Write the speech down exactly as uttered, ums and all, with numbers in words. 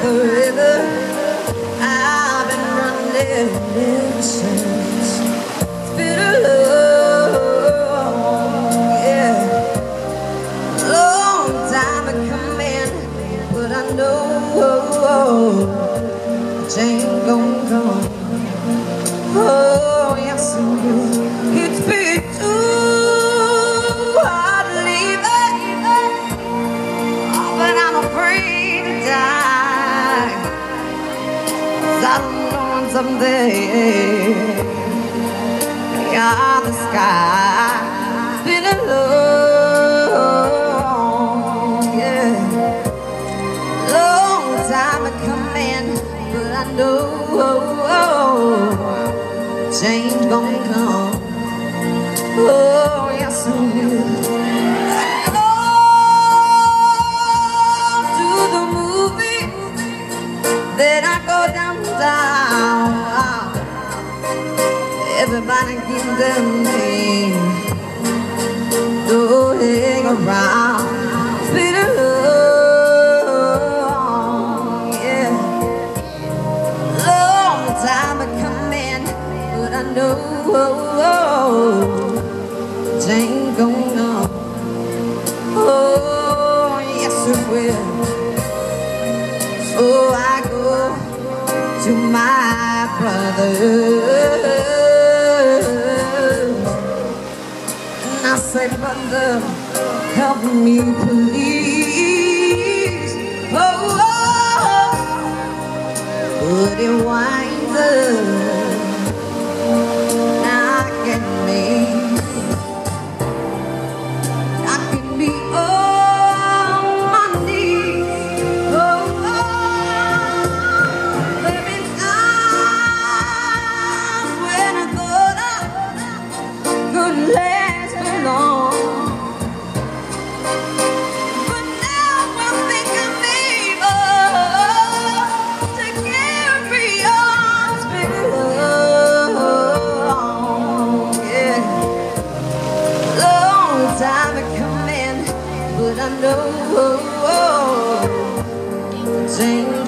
a river. I've been running ever since. It's been a long, yeah, long time coming, but I know change gon' come. Oh, yes, it will. It's been too hard to leave it, oh, but I'm afraid to die, 'cause I don't know when someday beyond the sky. It's been a long, yeah, long time coming, but I know change gon' come. Oh, yes, it will. Go to the movie, then I go downtown. Everybody give them name. Don't hang around. It's been a long, yeah, long time coming, but I know change gon' come. Oh, yes it will. So I go to my brother and I say, brother, help me please. Oh, oh, but it winds up knocking me, knocking me on my knees. Oh, oh, there been times when I thought I couldn't last for long, but now I think I'm able to carry on. It's been long, yeah, long time coming, but I know change